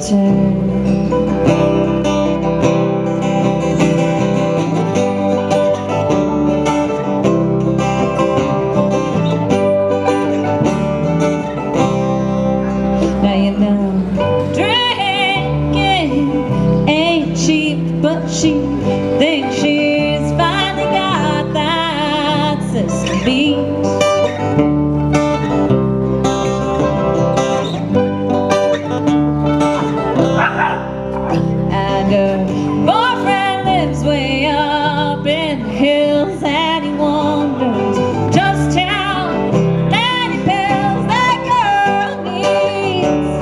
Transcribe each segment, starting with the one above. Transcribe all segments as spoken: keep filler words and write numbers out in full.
pretend. Now you know drinking ain't cheap, but she thinks she's finally got that system beat. And her boyfriend lives way up in the hills, and he wonders just how many pills that girl needs.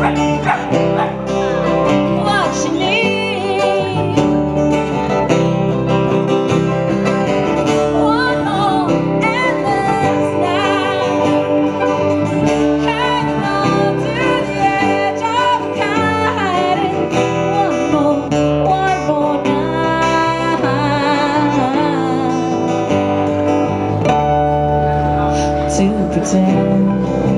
What she needs. One more endless night, hanging on to the edge of a kite. One more, one more night to pretend.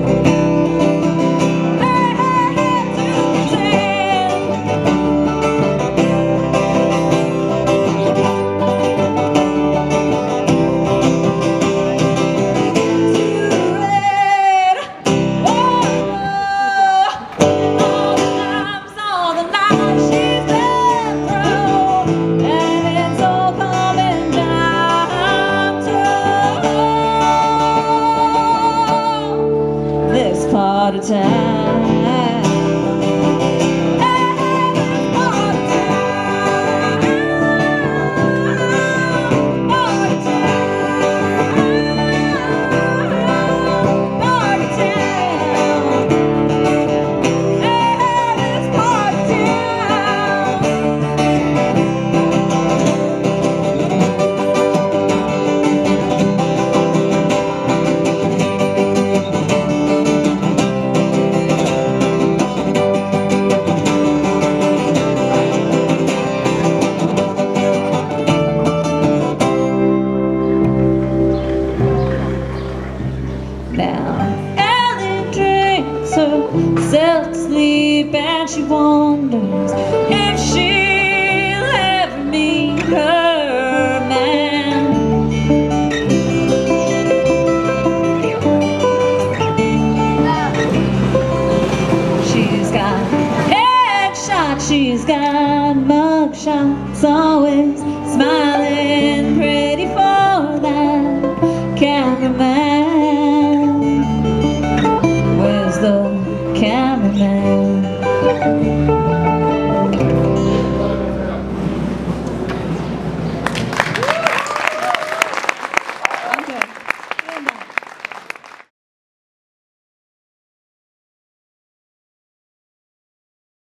Part of time. Now Ellie drinks herself to sleep, and she wonders if she'll ever meet her man. She's got headshots, she's got mugshots, always smiling pretty for that cameraman. Where's the cameraman?